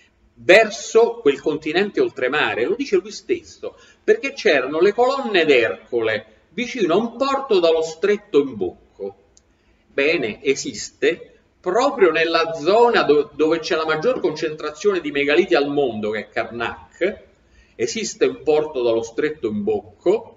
verso quel continente oltremare. Lo dice lui stesso, perché c'erano le colonne d'Ercole vicino a un porto dallo stretto in Bocco. Bene, esiste proprio nella zona dove c'è la maggior concentrazione di megaliti al mondo, che è Karnak, esiste un porto dallo stretto in Bocco,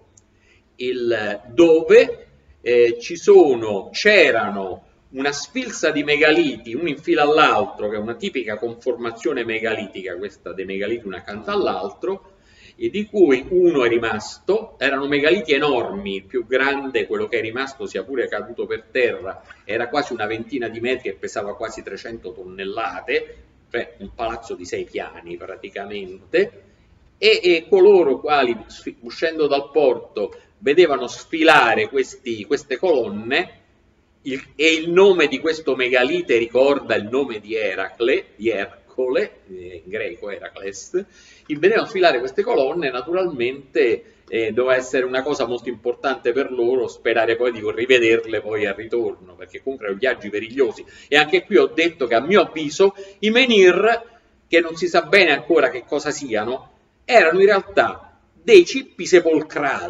il, dove eh, ci sono, c'erano una sfilza di megaliti, uno in fila all'altro, che è una tipica conformazione megalitica, questa dei megaliti una accanto all'altro, e di cui uno è rimasto, erano megaliti enormi, il più grande, quello che è rimasto sia pure caduto per terra, era quasi una ventina di metri e pesava quasi trecento tonnellate, cioè un palazzo di sei piani praticamente, e, e coloro quali uscendo dal porto vedevano sfilare questi, queste colonne, il, e il nome di questo megalite ricorda il nome di Eracle, di Ercole, in greco Eracles, vedevano sfilare queste colonne, naturalmente eh, doveva essere una cosa molto importante per loro sperare poi di rivederle poi al ritorno, perché comunque erano viaggi perigliosi. E anche qui ho detto che a mio avviso i menhir, che non si sa bene ancora che cosa siano, erano in realtà dei cippi sepolcrali,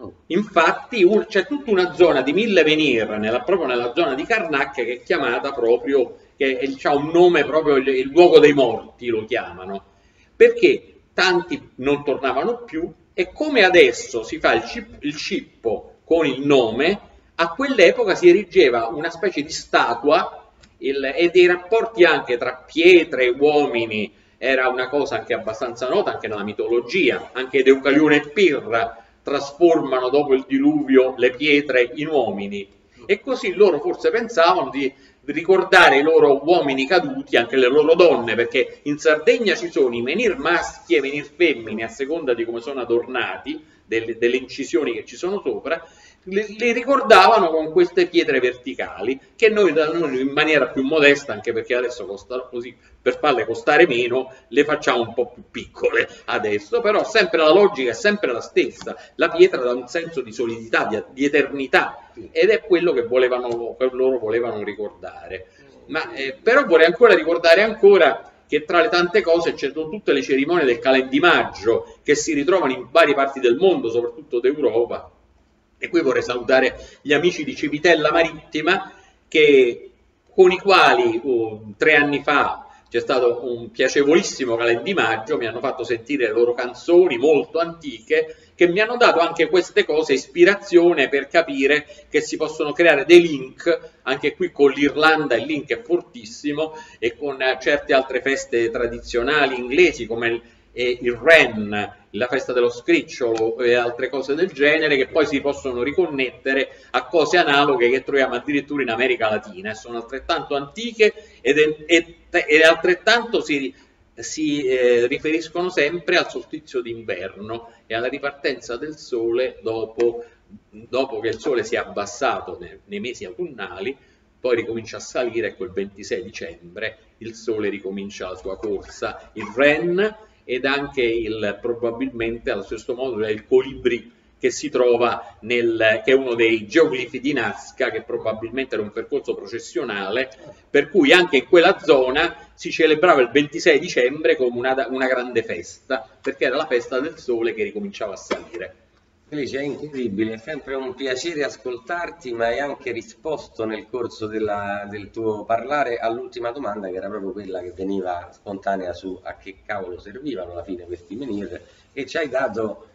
Infatti c'è tutta una zona di mille menhir, nella, proprio nella zona di Karnak, che è chiamata proprio, che ha un nome proprio, il, il luogo dei morti lo chiamano, perché tanti non tornavano più, e come adesso si fa il, cip, il cippo con il nome, a quell'epoca si erigeva una specie di statua, il, e dei rapporti anche tra pietre e uomini, era una cosa anche abbastanza nota anche nella mitologia, anche Deucalione e Pirra trasformano dopo il diluvio le pietre in uomini, e così loro forse pensavano di ricordare i loro uomini caduti, anche le loro donne, perché in Sardegna ci sono i menhir maschi e i menhir femmine a seconda di come sono adornati, delle, delle incisioni che ci sono sopra, li, li ricordavano con queste pietre verticali, che noi, noi in maniera più modesta, anche perché adesso costano così, per farle costare meno, le facciamo un po' più piccole adesso, però sempre la logica è sempre la stessa, la pietra dà un senso di solidità, di, di eternità, ed è quello che, volevano, che loro volevano ricordare. Ma, eh, però vorrei ancora ricordare ancora che tra le tante cose ci sono tutte le cerimonie del calendimaggio che si ritrovano in varie parti del mondo, soprattutto d'Europa, e qui vorrei salutare gli amici di Civitella Marittima, che, con i quali uh, tre anni fa c'è stato un piacevolissimo calendimaggio, mi hanno fatto sentire le loro canzoni molto antiche, che mi hanno dato anche queste cose ispirazione per capire che si possono creare dei link, anche qui con l'Irlanda il link è fortissimo, e con certe altre feste tradizionali inglesi come il, eh, il Wren, la festa dello scricciolo e altre cose del genere, che poi si possono riconnettere a cose analoghe che troviamo addirittura in America Latina, e sono altrettanto antiche ed, ed, ed altrettanto si, si eh, riferiscono sempre al solstizio d'inverno e alla ripartenza del sole dopo, dopo che il sole si è abbassato nei, nei mesi autunnali, poi ricomincia a salire, e quel ventisei dicembre il sole ricomincia la sua corsa. Il Wren, ed anche il, probabilmente allo stesso modo il colibrì, che si trova nel, che è uno dei geoglifi di Nazca, che probabilmente era un percorso processionale, per cui anche in quella zona si celebrava il ventisei dicembre come una, una grande festa, perché era la festa del sole che ricominciava a salire. Felice, è incredibile, è sempre un piacere ascoltarti, ma hai anche risposto nel corso della, del tuo parlare all'ultima domanda, che era proprio quella che veniva spontanea su a che cavolo servivano alla fine questi menhir, e ci hai dato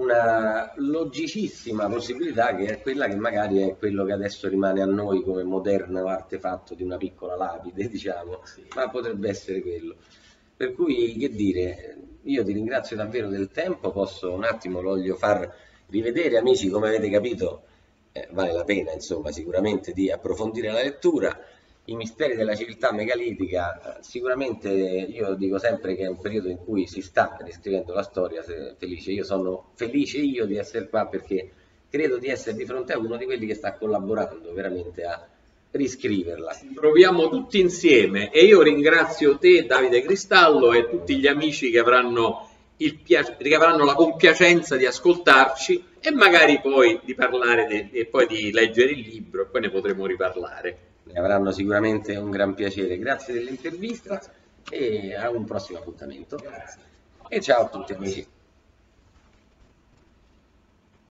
una logicissima possibilità, che è quella che magari è quello che adesso rimane a noi come moderno artefatto di una piccola lapide, diciamo, sì, ma potrebbe essere quello. Per cui, che dire, io ti ringrazio davvero del tempo, posso un attimo, lo voglio far rivedere, amici, come avete capito, eh, vale la pena, insomma, sicuramente di approfondire la lettura. I misteri della civiltà megalitica, sicuramente io dico sempre che è un periodo in cui si sta riscrivendo la storia. Felice, io sono felice io di essere qua, perché credo di essere di fronte a uno di quelli che sta collaborando veramente a riscriverla. Proviamo tutti insieme, e io ringrazio te, Davide Cristallo, e tutti gli amici che avranno, il piace, che avranno la compiacenza di ascoltarci, e magari poi di parlare de, e poi di leggere il libro, e poi ne potremo riparlare. Ne avranno sicuramente un gran piacere. Grazie dell'intervista e a un prossimo appuntamento. Grazie. E ciao a tutti amici.